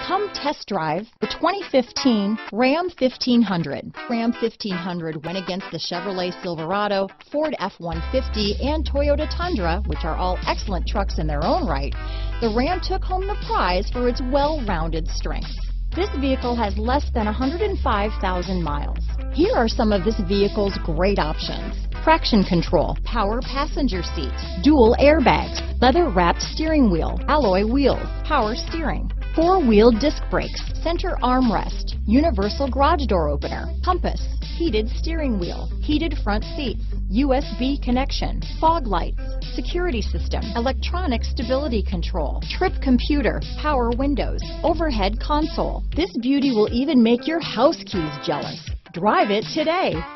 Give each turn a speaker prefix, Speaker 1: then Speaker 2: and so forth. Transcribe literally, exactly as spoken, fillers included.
Speaker 1: Come test drive the twenty fifteen Ram fifteen hundred. Ram fifteen hundred went against the Chevrolet Silverado, Ford F one fifty, and Toyota Tundra, which are all excellent trucks in their own right. The Ram took home the prize for its well-rounded strengths. This vehicle has less than one hundred five thousand miles. Here are some of this vehicle's great options: traction control, power passenger seat, dual airbags, leather-wrapped steering wheel, alloy wheels, power steering, four-wheel disc brakes, center armrest, universal garage door opener, compass, heated steering wheel, heated front seats, U S B connection, fog lights, security system, electronic stability control, trip computer, power windows, overhead console. This beauty will even make your house keys jealous. Drive it today.